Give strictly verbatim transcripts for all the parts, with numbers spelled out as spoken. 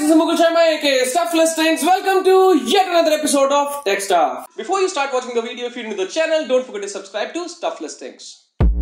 this is Mukul Sharma aka Stuff Listings. Welcome to yet another episode of Tech Stuff. Before you start watching the video, if you're new to the channel, don't forget to subscribe to Stuff Listings.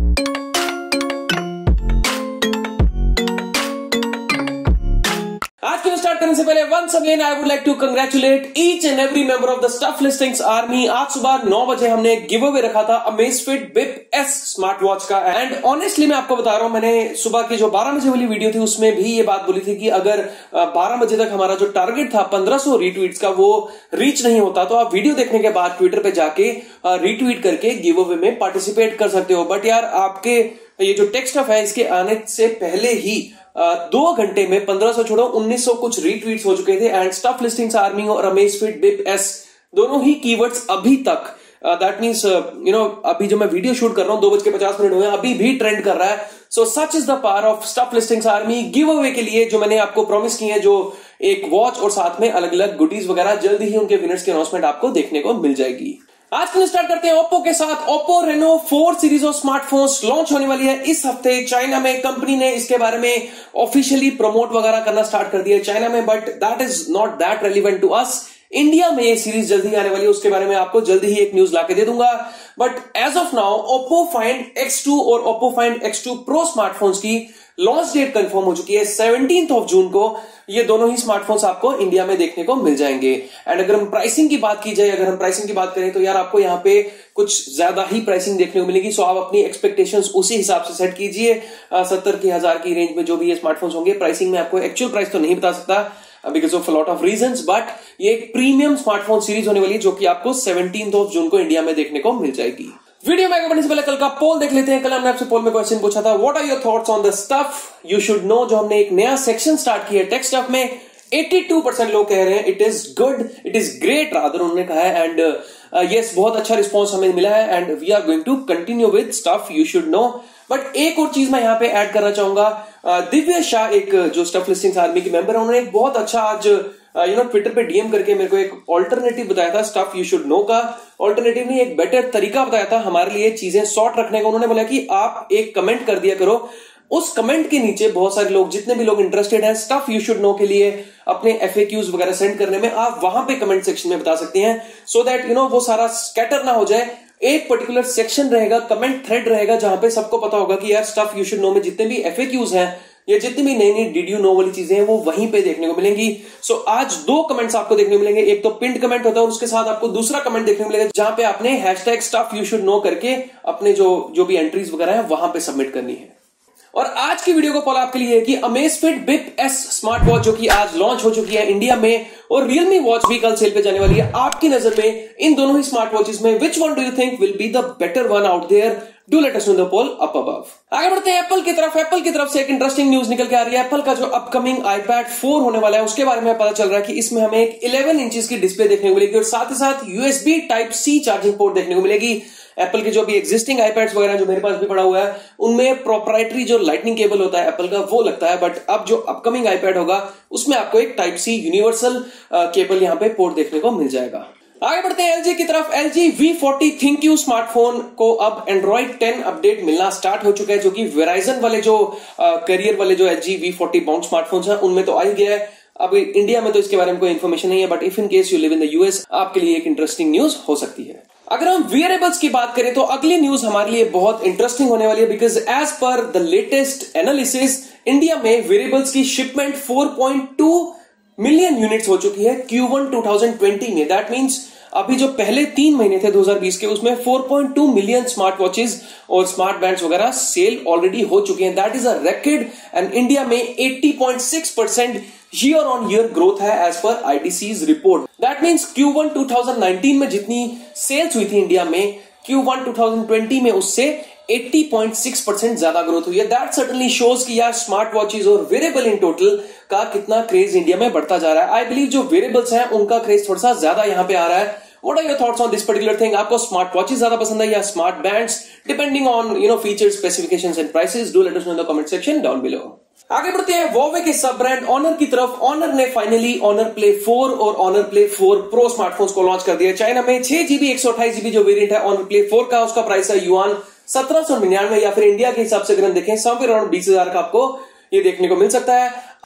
आज की start करने से पहले once again I would like to congratulate each and every member of the Stuff listings Army. आज सुबह नौ बजे हमने गिव अवे रखा था Amazfit Bip S smart watch का। एंड ऑनेस्टली मैं आपको बता रहा हूं, मैंने सुबह की जो बारह बजे वाली वीडियो थी उसमें भी ये बात बोली थी कि अगर बारह बजे तक हमारा जो टारगेट था पंद्रह सौ रीट्वीट्स का वो रीच नहीं होता तो आप वीडियो देखने के बाद ट्विटर पे जाके रीट्वीट करके गिव अवे में पार्टिसिपेट कर सकते हो। बट यार आपके ये जो टेक स्टफ है इसके आने से पहले ही Uh, दो घंटे में पंद्रह सौ छोड़ो उन्नीस सौ कुछ रीट्वीट्स हो चुके थे। एंड स्टफ लिस्टिंग्स आर्मी और अमेजफिट बिप एस दोनों ही कीवर्ड्स अभी तक दैट मींस यू नो अभी जो मैं वीडियो शूट कर रहा हूं दो बज के पचास मिनट हुए अभी भी ट्रेंड कर रहा है। So such is the power of Stuff listings Army. Give away के लिए जो मैंने आपको प्रॉमिस की है, जो एक वॉच और साथ में अलग अलग गुडीज वगैरह, जल्दी ही उनके विनर्स की अनाउंसमेंट आपको देखने को मिल जाएगी। आज के स्टार्ट करते हैं ओप्पो के साथ। Oppo Reno four series of smartphones launch होने वाली है इस हफ्ते चाइना में। कंपनी ने इसके बारे में ऑफिशियली प्रमोट वगैरह करना स्टार्ट कर दिया है चाइना में, but that is not that relevant to us. India में ये सीरीज जल्दी आने वाली है, उसके बारे में आपको जल्दी ही एक न्यूज लाके दे दूंगा। But as of now Oppo Find X two और Oppo Find X two pro smartphones की लॉन्च डेट कंफर्म हो चुकी है सेवनटीन्थ ऑफ जून को। ये दोनों ही स्मार्टफोन्स आपको इंडिया में देखने को मिल जाएंगे। एंड अगर हम प्राइसिंग की बात की जाए, अगर हम प्राइसिंग की बात करें तो यार आपको यहाँ पे कुछ ज्यादा ही प्राइसिंग देखने को मिलेगी। सो आप अपनी एक्सपेक्टेशंस उसी हिसाब से सेट कीजिए। सत्तर की हजार की रेंज में जो भी ये स्मार्टफोन्स होंगे, प्राइसिंग में आपको एक्चुअल प्राइस तो नहीं बता सकता because of lot of reasons, but ये एक प्रीमियम स्मार्टफोन सीरीज होने वाली है जो कि आपको सेवनटीन्थ ऑफ जून को इंडिया में देखने को मिल जाएगी। वीडियो में आगे बढ़ने से पहले कल का पोल देख लेते हैं। कल हमने आपसे पोल में क्वेश्चन पूछा था, what are your thoughts on the Stuff you should Know, जो हमने एक नया सेक्शन स्टार्ट किया है टेक स्टफ में। बयासी परसेंट लोग कह रहे हैं it is good, it is great rather उन्होंने कहा है। एंड यस, बहुत अच्छा रिस्पॉन्स हमें मिला है and we are going to continue with Stuff you should Know. But एक और चीज मैं यहाँ पे ऐड करना चाहूंगा। दिव्या शाह, एक जो स्टफ लिस्टिंग्स आर्मी की मेंबर है, उन्होंने एक बहुत अच्छा आज यू नो ट्विटर पे डीएम करके मेरे को एक ऑल्टरनेटिव बताया था स्टफ यू शुड नो का। ऑल्टरनेटिव नहीं, एक बेटर तरीका बताया था हमारे लिए चीजें सॉर्ट रखने का। उन्होंने बोला कि आप एक कमेंट कर दिया करो, उस कमेंट के नीचे बहुत सारे लोग, जितने भी लोग इंटरेस्टेड हैं स्टफ यू शुड नो के लिए अपने एफएक्यूज वगैरह सेंड करने में, आप वहां पे कमेंट सेक्शन में बता सकते हैं सो दैट यू नो वो सारा स्कैटर ना हो जाए। एक पर्टिकुलर सेक्शन रहेगा, कमेंट थ्रेड रहेगा, जहां पे सबको पता होगा कि यार स्टफ यू शुड नो में जितने भी एफएक्यूज हैं या जितनी भी नई नई डिड यू नो वाली चीजें हैं वो वहीं पे देखने को मिलेंगी। सो so, आज दो कमेंट्स आपको देखने को मिलेंगे। एक तो पिंड कमेंट होता है और उसके साथ आपको दूसरा कमेंट देखने को मिलेगा जहां पे आपने hashtag Stuff you should Know करके अपने जो जो भी एंट्रीज वगैरह है वहां पे सबमिट करनी है। और आज की वीडियो को पोल आपके लिए है कि Amazfit Bip S smart watch जो कि आज लॉन्च हो चुकी है इंडिया में, और रियलमी वॉच भी कल सेल पे जाने वाली है। आपकी नजर में इन दोनों ही स्मार्ट वॉचेस में which one do you think will be the better one out there? Do let us know the poll up above. आगे बढ़ते हैं एप्पल की तरफ। एप्पल की तरफ से एक इंटरेस्टिंग न्यूज निकल के आ रही है। एप्पल का जो अपकमिंग आईपैड फोर होने वाला है उसके बारे में पता चल रहा है कि इसमें हमें एक इलेवन इंचेस की डिस्प्ले देखने को मिलेगी और साथ ही साथ USB type C charging port देखने को मिलेगी। एप्पल के जो भी एग्जिस्टिंग आईपैड्स वगैरह जो मेरे पास भी पड़ा हुआ है उनमें प्रोप्राइटरी जो लाइटनिंग केबल होता है एप्पल का वो लगता है, बट अब जो अपकमिंग आईपैड होगा उसमें आपको एक टाइप सी यूनिवर्सल केबल यहाँ पे पोर्ट देखने को मिल जाएगा। आगे बढ़ते हैं एलजी की तरफ। LG V forty ThinQ smartphone को अब एंड्रॉइड टेन अपडेट मिलना स्टार्ट हो चुका है, जो कि वेराइजन वाले जो करियर वाले जो LG V forty bound smartphones हैं उनमें तो आ ही गया है। अब इंडिया में तो इसके बारे में कोई इन्फॉर्मेशन नहीं है, but if in case you live in the US आपके लिए एक इंटरेस्टिंग न्यूज हो सकती है। अगर हम वियरेबल्स की बात करें तो अगली न्यूज हमारे लिए बहुत इंटरेस्टिंग होने वाली है, because as per the latest analysis India में वियरेबल्स की shipment four point two million units हो चुकी है क्यू वन ट्वेंटी ट्वेंटी में। दैट मीन्स अभी जो पहले तीन महीने थे दो हज़ार बीस के उसमें four point two million smart watches और स्मार्ट बैंड्स वगैरह सेल ऑलरेडी हो चुके हैं। That is a record and India में eighty point six percent year on year growth है as per IDC's report. That means Q one twenty nineteen में जितनी sales हुई थी इंडिया में क्यू वन ट्वेंटी ट्वेंटी में उससे एटी पॉइंट सिक्स परसेंट ज्यादा ग्रोथ हुई है। दैट सर्टेनली शोज कि यार स्मार्ट वॉचेस और वेरेबल इन टोटल का कितना क्रेज इंडिया में बढ़ता जा रहा है। आई बिलीव जो वेरेबल्स हैं उनका क्रेज थोड़ा सा ज्यादा यहाँ पे आ रहा है। What are your thoughts on this particular thing? आपको स्मार्ट वॉचेस ज्यादा पसंद है या smart bands? Depending on you know features, specifications and prices, do let us know in the comment section down below. आगे बढ़ते हैं Huawei के सब ब्रांड ऑनर की तरफ। ऑनर ने फाइनली ऑनर प्ले फोर और Honor Play four pro smartphones को लॉन्च कर दिया चाइना में। छह जीबी एक सौ अट्ठाईस जीबी जो वेरिएंट है ऑनर प्ले फोर का, उसका प्राइस है युआन सत्रह सौ निन्यानवे, या फिर इंडिया के हिसाब से अगर हम देखें समवेयर अराउंड बीस हजार का आपको ये देखने को मिल सकता है।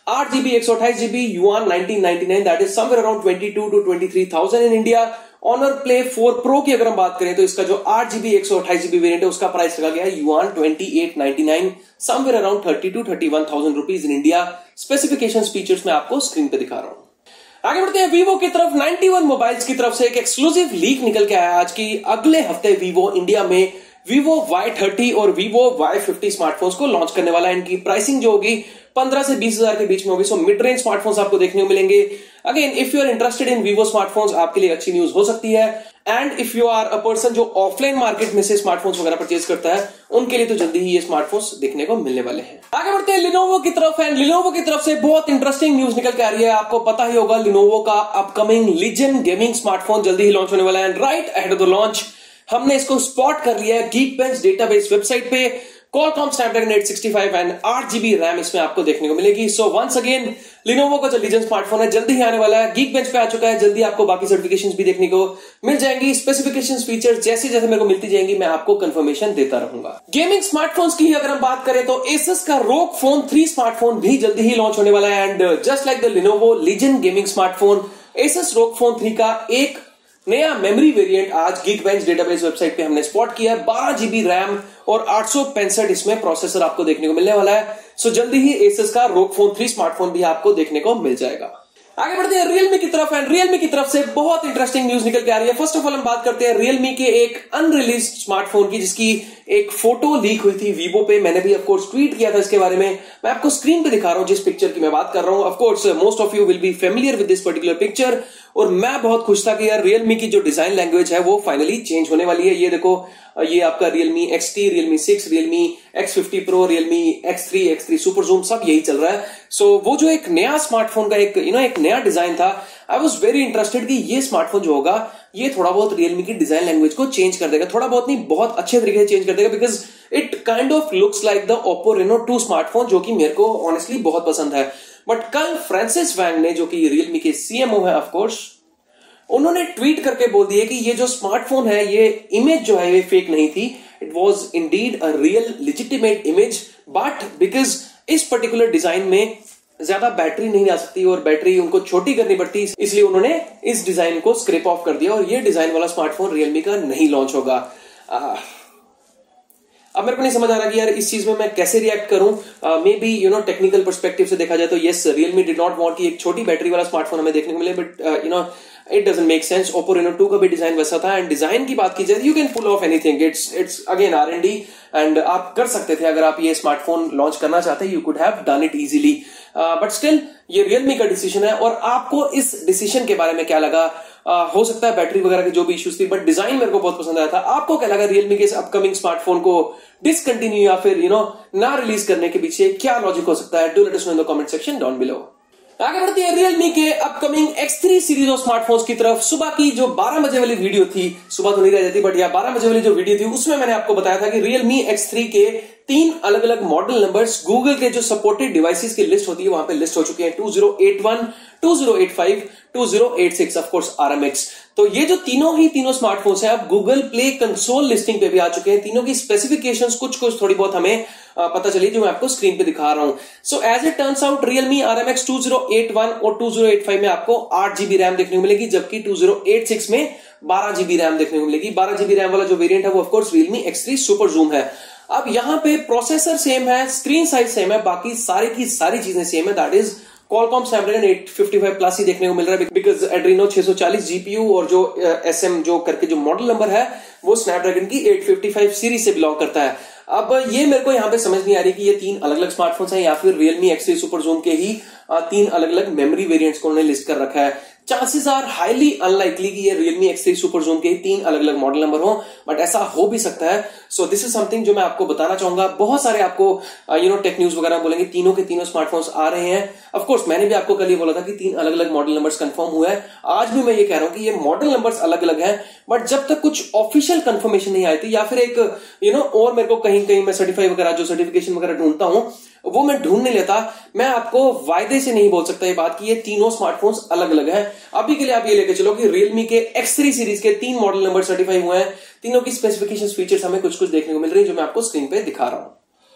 आठ जीबी एक सौ अट्ठाईस GB yuan nineteen ninety nine, that is somewhere around twenty two to twenty three thousand in India. Honor Play four pro की अगर हम बात करें तो इसका जो आठ जीबी एक सौ अट्ठाईस जीबी वेरिएंट है उसका प्राइस लगा गया है yuan twenty eight ninety nine, somewhere around thirty two thirty one thousand rupees in India. Specification features में आपको स्क्रीन पे दिखा रहा हूं। आगे बढ़ते हैं वीवो की तरफ। नाइंटी वन मोबाइल्स की तरफ से एक एक्सक्लूसिव लीक निकल के आया आज की अगले हफ्ते वीवो इंडिया में वीवो वाई थर्टी और वीवो वाई फिफ्टी स्मार्टफोन्स को लॉन्च करने वाला है। इनकी प्राइसिंग जो होगी पंद्रह से बीस हजार के बीच में होगी। सो मिड रेंज स्मार्टफोन्स आपको देखने को मिलेंगे। Again if you are interested in Vivo smartphones, आपके लिए अच्छी न्यूज हो सकती है। And if you are a person जो ऑफलाइन मार्केट में से स्मार्टफोन्स वगैरह परचेज करता है, उनके लिए तो जल्दी ही ये स्मार्टफोन्स देखने को मिलने वाले हैं। आगे बढ़ते हैं लिनोवो की तरफ। एंड लिनोवो की तरफ से बहुत इंटरेस्टिंग न्यूज निकल के आ रही है। आपको पता ही होगा लिनोवो का अपकमिंग लीजेंड गेमिंग स्मार्टफोन जल्दी ही लॉन्च होने वाला है। And right ahead of the launch हमने इसको स्पॉट कर लिया है गीकबेंच डेटाबेस वेबसाइट पे। Qualcomm Snapdragon eight sixty five and आठ जीबी रैम इसमें आपको देखने को मिलेगी। सो वंस अगेन लिनोवो का जो लीजेंड स्मार्टफोन है जल्दी ही आने वाला है, गीकबेंच पे आ चुका है। जल्दी आपको बाकी सर्टिफिकेशंस भी देखने को मिल जाएंगी। स्पेसिफिकेशंस, फीचर्स जैसे जैसे मेरे को मिलती जाएंगी मैं आपको कंफर्मेशन देता रहूंगा। गेमिंग स्मार्टफोन्स की अगर हम बात करें तो Asus का रोग फोन थ्री स्मार्टफोन भी जल्दी ही लॉन्च होने वाला है। And just like the Lenovo Legion gaming smartphone, Asus ROG phone three का एक नया मेमोरी वेरिएंट आज गीकबेंच डेटाबेस वेबसाइट पे हमने स्पॉट किया है। बारह जीबी रैम और आठ सौ पैंसठ इसमें प्रोसेसर आपको देखने को मिलने वाला है। सो जल्दी ही Asus का रोग फोन थ्री स्मार्टफोन भी आपको देखने को मिल जाएगा। आगे बढ़ते हैं रियलमी की तरफ। एंड रियलमी की तरफ से बहुत इंटरेस्टिंग न्यूज निकल के आ रही है। फर्स्ट ऑफ ऑल हम बात करते हैं रियलमी के एक अनरिलीज स्मार्टफोन की, जिसकी एक फोटो लीक हुई थी वीवो पे। मैंने भी ऑफकोर्स ट्वीट किया था इसके बारे में। मैं आपको स्क्रीन पे दिखा रहा हूं जिस पिक्चर की मैं बात कर रहा हूं। Of course most of you will be familiar with this particular picture. और मैं बहुत खुश था कि यार रियलमी की जो डिजाइन लैंग्वेज है वो फाइनली चेंज होने वाली है। ये देखो, ये आपका Realme X T, Realme six, Realme X fifty pro, Realme X three, X three super zoom, सब यही चल रहा है। सो so, वो जो एक नया स्मार्टफोन का एक यू नो एक नया डिजाइन था, आई वॉज वेरी इंटरेस्टेड कि ये स्मार्टफोन जो होगा ये थोड़ा बहुत रियलमी की डिजाइन लैंग्वेज को चेंज कर देगा। थोड़ा बहुत नहीं, बहुत अच्छे तरीके से चेंज कर देगा, because it kind of looks like the Oppo Reno two smartphone, जो कि मेरे को ऑनेस्टली बहुत पसंद है। बट कल फ्रांसिस वैंग ने, जो कि रियलमी के सीएमओ है ऑफकोर्स, उन्होंने ट्वीट करके बोल दिया कि ये जो स्मार्टफोन है, ये इमेज जो है ये फेक नहीं थी। It was indeed a real legitimate image, but because इस पर्टिकुलर डिजाइन में ज्यादा बैटरी नहीं आ सकती और बैटरी उनको छोटी करनी पड़ती, इसलिए उन्होंने इस डिजाइन को स्क्रैप ऑफ कर दिया और ये डिजाइन वाला स्मार्टफोन रियलमी का नहीं लॉन्च होगा। आ, अब मेरे को नहीं समझ आ रहा कि यार इस चीज में मैं कैसे रिएक्ट करूं। Maybe you know technical perspective से देखा जाए तो yes, Realme did not want कि एक छोटी बैटरी वाला स्मार्टफोन हमें देखने को मिले, but you know it doesn't make sense. Oppo Reno two का भी डिजाइन वैसा था। एंड डिजाइन की बात की जाए, you can pull off anything. It's it's again R and D, and आप कर सकते थे अगर आप ये स्मार्टफोन लॉन्च करना चाहते, you could have done it easily. But still ये रियलमी का डिसीजन है। और आपको इस डिसीजन के बारे में क्या लगा? Uh, हो सकता है बैटरी वगैरह के जो भी इश्यूज थी, बट डिजाइन मेरे को बहुत पसंद आया था। आपको क्या लगा रियलमी के इस अपकमिंग स्मार्टफोन को डिसकंटिन्यू या फिर यू नो ना रिलीज करने के पीछे क्या लॉजिक हो सकता है? Do let us know in the comment section down below. आगे बढ़ती है रियलमी के upcoming X three series of smartphones की तरफ। सुबह की जो बारह बजे वाली वीडियो थी, सुबह तो नहीं रह जाती बट या बारह बजे वाली जो वीडियो थी, उसमें मैंने आपको बताया था कि रियलमी एक्स थ्री के तीन अलग अलग मॉडल नंबर्स गूगल के जो सपोर्टेड डिवाइसेस की लिस्ट होती है वहां पे लिस्ट हो चुके हैं। Two zero eight one, two zero eight five, two zero eight six, of course RMX. तो ये जो तीनों ही तीनों स्मार्टफोन्स हैं अब गूगल प्ले कंसोल लिस्टिंग पे भी आ चुके हैं। तीनों की स्पेसिफिकेशंस कुछ कुछ थोड़ी बहुत हमें पता चली, जो मैं आपको स्क्रीन पे दिखा रहा हूं। So as it turns out, Realme RMX two zero eight one और टू जीरो एट फाइव में आपको आठ जीबी रैम देखने को मिलेगी, जबकि टू जीरो एट सिक्स में बारह जीबी रैम देखने को मिलेगी। बारह जीबी रैम वाला जो वेरिएंट है वो of course Realme X three super zoom है। अब यहां पे प्रोसेसर सेम है, स्क्रीन साइज सेम है, बाकी सारी की सारी चीजें सेम है। That is Qualcomm Snapdragon eight fifty five plus ही देखने को मिल रहा है, because Adreno six forty GPU और जो एस एम जो करके जो मॉडल नंबर है वो Snapdragon की एट फिफ्टी फाइव सीरीज से बिलोंग करता है। अब ये मेरे को यहां पे समझ नहीं आ रही कि ये तीन अलग अलग स्मार्टफोन्स हैं या फिर Realme X three super zoom के ही तीन अलग अलग मेमोरी वेरिएंट्स को उन्होंने लिस्ट कर रखा है। चांसेस आर हाईली अनलाइकली कि ये Realme X three super zoom के तीन अलग अलग मॉडल नंबर हो, बट ऐसा हो भी सकता है। सो दिस इज समथिंग जो मैं आपको बताना चाहूंगा। बहुत सारे आपको यू नो टेक न्यूज वगैरह बोलेंगे तीनों के तीनों स्मार्टफोन्स आ रहे हैं। ऑफ कोर्स मैंने भी आपको कल ये बोला था कि तीन अलग अलग मॉडल नंबर्स कंफर्म हुआ है। आज भी मैं ये कह रहा हूं कि ये मॉडल नंबर्स अलग अलग हैं, बट जब तक कुछ ऑफिशियल कंफर्मेशन नहीं आई थी या फिर एक यू नो और मेरे को कहीं कहीं मैं सर्टिफाई वगैरह जो सर्टिफिकेशन वगैरह ढूंढता हूं वो मैं ढूंढ नहीं लेता, मैं आपको वायदे से नहीं बोल सकता ये बात कि ये तीनों स्मार्टफोन्स अलग अलग हैं। अभी के लिए आप ये लेके चलो कि Realme के एक्स थ्री सीरीज के तीन मॉडल नंबर सर्टिफाई हुए हैं। तीनों की स्पेसिफिकेशंस, फीचर्स हमें कुछ कुछ देखने को मिल रही है, जो मैं आपको स्क्रीन पे दिखा रहा हूं।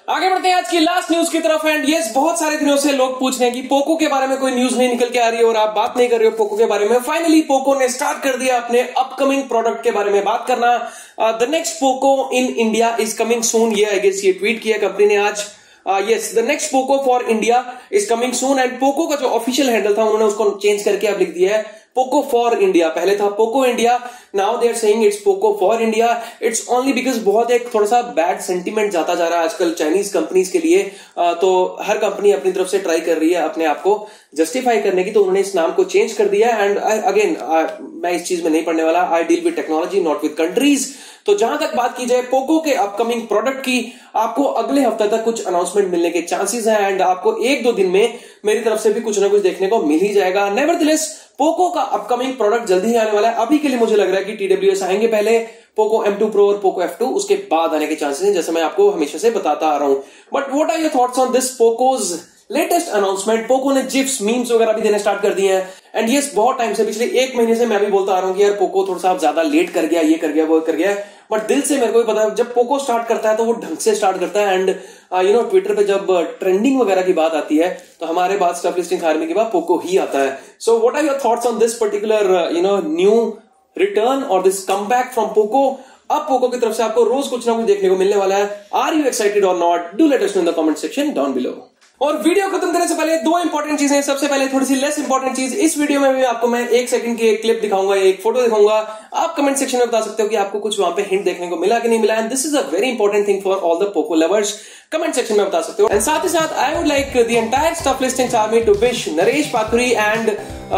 आगे बढ़ते हैं आज की लास्ट न्यूज की तरफ। एंड यस, बहुत सारे दिनों से लोग पूछ रहे हैं कि पोको के बारे में कोई न्यूज नहीं निकल के आ रही है और आप बात नहीं कर रहे हो पोको के बारे में। फाइनली पोको ने स्टार्ट कर दिया अपने अपकमिंग प्रोडक्ट के बारे में बात करना। The next Poco in India is coming soon, ये आई गेस ये ट्वीट किया कंपनी ने आज। Yes, the next Poco for India is coming soon. And Poco का जो ऑफिशियल हैंडल था उन्होंने उसको चेंज करके अब लिख दिया है पोको फॉर इंडिया। पहले था Poco India, now they are saying it's Poco for India. It's only because बहुत एक थोड़ा सा बैड सेंटीमेंट जाता जा रहा है आजकल चाइनीज कंपनीज के लिए। तो हर कंपनी अपनी तरफ से ट्राई कर रही है अपने आप को जस्टिफाई करने की, तो उन्होंने इस नाम को चेंज कर दिया। एंड अगेन मैं इस चीज में नहीं पढ़ने वाला, I deal with technology not with countries. तो जहां तक बात की जाए पोको के अपकमिंग प्रोडक्ट की, आपको अगले हफ्ते तक कुछ अनाउंसमेंट मिलने के चांसेस हैं। एंड आपको एक दो दिन में मेरी तरफ से भी कुछ ना कुछ देखने को मिल ही जाएगा। नेवरदलेस पोको का अपकमिंग प्रोडक्ट जल्दी ही आने वाला है। अभी के लिए मुझे लग रहा है कि टीडब्ल्यूएस आएंगे पहले, पोको एम टू प्रो और पोको एफ टू उसके बाद आने के चांसेस हैं, जैसे मैं आपको हमेशा से बताता आ रहा हूं। But what are your thoughts on this Poco's latest announcement? Poco ने जिप्स मीम्स वगैरह भी देने स्टार्ट कर दिए हैं। एंड यस, बहुत टाइम से, पिछले एक महीने से मैं भी बोलता आ रहा हूं कि यार पोको थोड़ा सा ज्यादा लेट कर गया, ये कर गया, वो कर गया। बट दिल से मेरे को भी पता है जब पोको स्टार्ट करता है तो वो ढंग से स्टार्ट करता है। एंड यू नो ट्विटर पे जब ट्रेंडिंग वगैरह की बात आती है तो हमारे बाद स्टफ लिस्टिंग आर्मी के बाद पोको ही आता है। So what are your thoughts on this particular you know new return और दिस कमबैक फ्रॉम पोको? अब पोको की तरफ से आपको रोज कुछ ना कुछ देखने को मिलने वाला है। आर यू एक्साइटेड और not? Do let us know in the comment section down below. और वीडियो खत्म करने से पहले दो इंपॉर्टेंट चीजें। सबसे पहले थोड़ी सी लेस इंपॉर्टेंट चीज, इस वीडियो में भी आपको मैं एक सेकंड की एक क्लिप दिखाऊंगा, एक फोटो दिखाऊंगा। आप कमेंट सेक्शन में बता सकते हो कि आपको कुछ वहां पे हिंट देखने को मिला कि नहीं मिला। And this is a very important thing for all the Poco lovers. Comment section में बता सकते हो। एंड साथ ही साथ I would like the entire stuff listings army to wish Naresh Pathuri and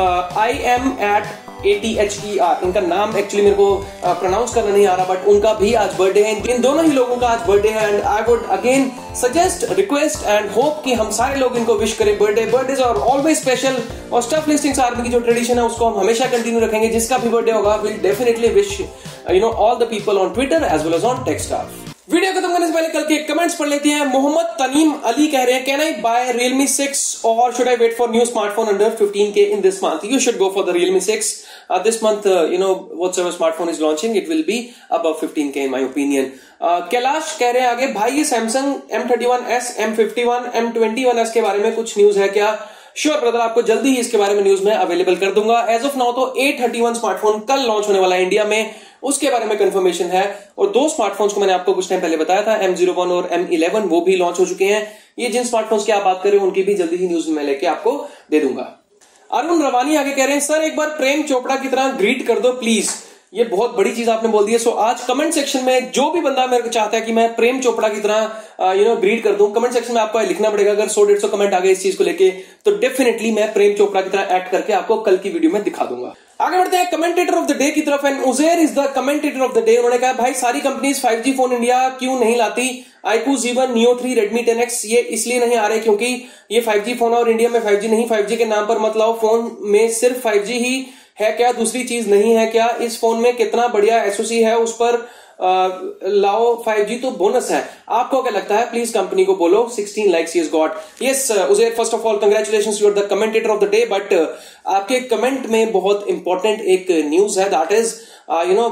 I am at A T H E R, इनका नाम actually मेरे को प्रोनाउंस करना नहीं आ रहा, बट उनका भी आज बर्थडे है। इन दोनों ही लोगों का आज बर्थडे है। And I would again suggest, request and hope कि हम सारे लोग इनको विश करें birthday. Birthdays are always special और स्टफ लिस्टिंग्स आर्मी की जो ट्रेडिशन है उसको हम हमेशा कंटिन्यू रखेंगे। जिसका भी बर्थडे होगा will definitely wish you know all the people on Twitter as well as on टेक्स्टाफ। वीडियो खत्म करने से पहले कल के कमेंट्स पढ़ लेते हैं। मोहम्मद तनीम अली कह रहे हैं, can I buy Realme six और should I wait for new smartphone under fifteen K in this month? You should go for the Realme six this month. You know whatever smartphone is launching it will be above fifteen K in my opinion. Kailash कह रहे हैं आगे, भाई ये Samsung M thirty one S, M fifty one, M twenty one S के बारे में कुछ न्यूज है क्या? श्योर ब्रदर, आपको जल्दी ही इसके बारे में न्यूज में अवेलेबल कर दूंगा। एज ऑफ नाउ तो ए थर्टी वन स्मार्टफोन कल लॉन्च होने वाला है इंडिया में, उसके बारे में कंफर्मेशन है। और दो स्मार्टफोन्स को मैंने आपको कुछ टाइम पहले बताया था, एम ज़ीरो वन और एम इलेवन, वो भी लॉन्च हो चुके हैं। ये जिन स्मार्टफोन्स की आप बात कर रहे हो उनकी भी जल्दी ही न्यूज में लेके आपको दे दूंगा। अरुण रवानी आगे कह रहे हैं, सर एक बार प्रेम चोपड़ा की तरह ग्रीट कर दो प्लीज। ये बहुत बड़ी चीज आपने बोल दी है। सो आज कमेंट सेक्शन में जो भी बंदा मेरे को चाहता है कि मैं प्रेम चोपड़ा की तरह यू नो ग्रीट कर दूं, कमेंट सेक्शन में आपको लिखना पड़ेगा। अगर सौ डेढ़ सौ कमेंट आ गए इस चीज को लेके तो डेफिनेटली मैं प्रेम चोपड़ा की तरह एक्ट करके आपको कल की वीडियो में दिखा दूंगा। आगे बढ़ते हैं कमेंटेटर ऑफ द डे की तरफ। And Uzair is the commentator of the day. उन्होंने कहा, भाई सारी companies five G phone India क्यों नहीं लाती? iQOO Z one, Neo three, Redmi ten X ये इसलिए नहीं आ रहे क्योंकि ये फाइव जी फोन है और इंडिया में फाइव जी नहीं। फाइव जी के नाम पर मत लाओ, फोन में सिर्फ फाइव जी ही है क्या, दूसरी चीज नहीं है क्या? इस फोन में कितना बढ़िया एसओसी है उस पर आ, लाओ, फाइव जी तो बोनस है। आपको क्या लगता है? प्लीज कंपनी को बोलो। सिक्सटीन लाइक्स ही has got. Yes Uzair, first of all congratulations, you are the commentator of the day. But आपके कमेंट में बहुत इंपॉर्टेंट एक न्यूज है, दैट इज यू नो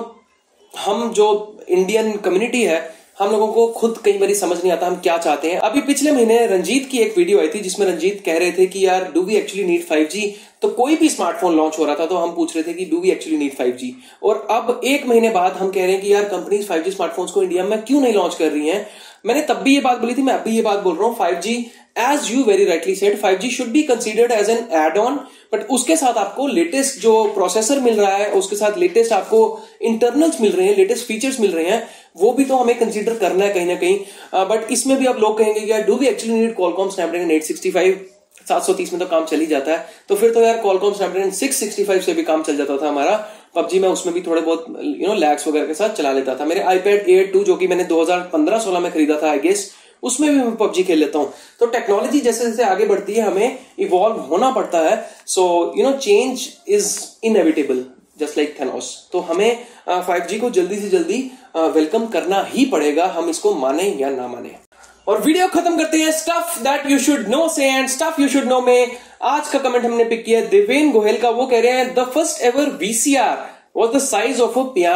हम जो इंडियन कम्युनिटी है हम लोगों को खुद कई बार समझ नहीं आता हम क्या चाहते हैं। अभी पिछले महीने रंजीत की एक वीडियो आई थी जिसमें रंजीत कह रहे थे कि यार do we actually need five G? तो कोई भी स्मार्टफोन लॉन्च हो रहा था तो हम पूछ रहे थे कि do we actually need five G? और अब एक महीने बाद हम कह रहे हैं कि यार कंपनीज फाइव जी स्मार्टफोन्स को इंडिया में क्यों नहीं लॉन्च कर रही हैं? मैंने तब भी ये बात बोली थी, मैं अभी ये बात बोल रहा हूं। Five G as you very rightly said, five G should be considered as an add-on, but उसके साथ आपको लेटेस्ट जो प्रोसेसर मिल रहा है, उसके साथ लेटेस्ट आपको इंटरनल्स मिल रहे हैं, लेटेस्ट फीचर्स मिल रहे हैं, वो भी तो हमें कंसीडर करना है कहीं ना कहीं। बट इसमें भी अब लोग कहेंगे कि यार do we actually need Qualcomm Snapdragon eight sixty five? Seven twenty में तो काम चल ही जाता है, तो फिर तो यार Qualcomm Snapdragon six sixty five से भी काम चल जाता था हमारा। पबजी में उसमें भी थोड़े बहुत यू नो लैग्स वगैरह के साथ चला लेता था। मेरे आईपैड एयर टू जो कि मैंने दो हज़ार पंद्रह सोलह में खरीदा था आई गेस, उसमें भी मैं पबजी खेल लेता हूं। तो टेक्नोलॉजी जैसे जैसे आगे बढ़ती है हमें इवॉल्व होना पड़ता है। So you know change is inevitable just like Thanos. तो हमें फाइव जी को जल्दी से जल्दी वेलकम करना ही पड़ेगा, हम इसको माने या ना माने। और वीडियो खत्म करते हैं stuff that you should know से। And stuff you should know में आज का कमेंट हमने पिक किया है देवेन गोहेल का। वो कह रहे हैं the first ever VCR was the size of a piano.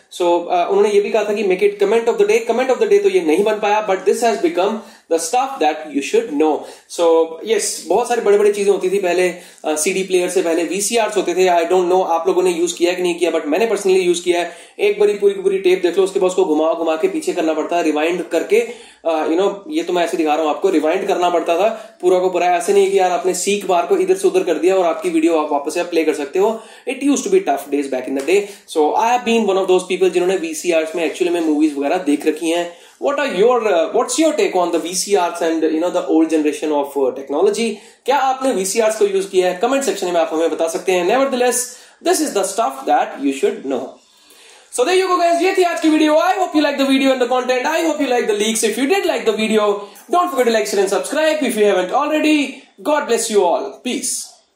So so, uh, उन्होंने ये भी कहा था कि make it comment of the day. Comment of the day तो ये नहीं बन पाया, but this has become the stuff that you should know. So yes, बहुत सारी बड़ी बड़ी चीजें होती थी पहले. सीडी uh, प्लेयर से पहले वीसीआर होते थे. आई डोंट नो आप लोगों ने यूज किया कि नहीं किया, बट मैंने पर्सनली यूज किया है. एक बारी पूरी की पूरी टेप देख लो, उसके बाद उसको घुमा घुमा के पीछे करना पड़ता है, रिवाइंड करके. You uh, know you know, ये तो मैं ऐसे दिखा रहा हूं आपको, रिवाइंड करना पड़ता था पूरा को पूरा. ऐसे नहीं कि यार आपने सीक बार को इधर से उधर कर दिया और आपकी वीडियो आप वापस से प्ले कर सकते हो. It used to be tough days back in the day. So I have been one of those people जिन्होंने वीसीआर्स में एक्चुअली में मूवीज वगैरह देख रखी हैं. What are your uh, what's your take on the V C Rs and you know the old generation of uh, technology? क्या आपने V C Rs को यूज किया है? कमेंट सेक्शन में आप हमें बता सकते हैं. Nevertheless, this is the stuff that you should know. So there you go guys, ये थी आज की video. I hope you like the video and the content. I hope you like the leaks. If you did like the video, don't forget to like, share and subscribe if you haven't already. God bless you all. Peace.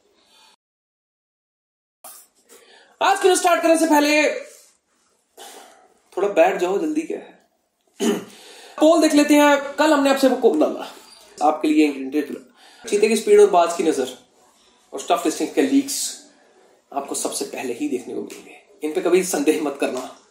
आज की start करने से पहले थोड़ा बैठ जाओ, जल्दी क्या है. पोल देख लेते हैं. कल हमने आपसे वो कोड डाला आपके लिए. चीते की स्पीड और बाज की नजर और स्टफ लिस्टिंग के लीक्स आपको सबसे पहले ही देखने को मिलेंगे. इन पे कभी संदेह मत करना.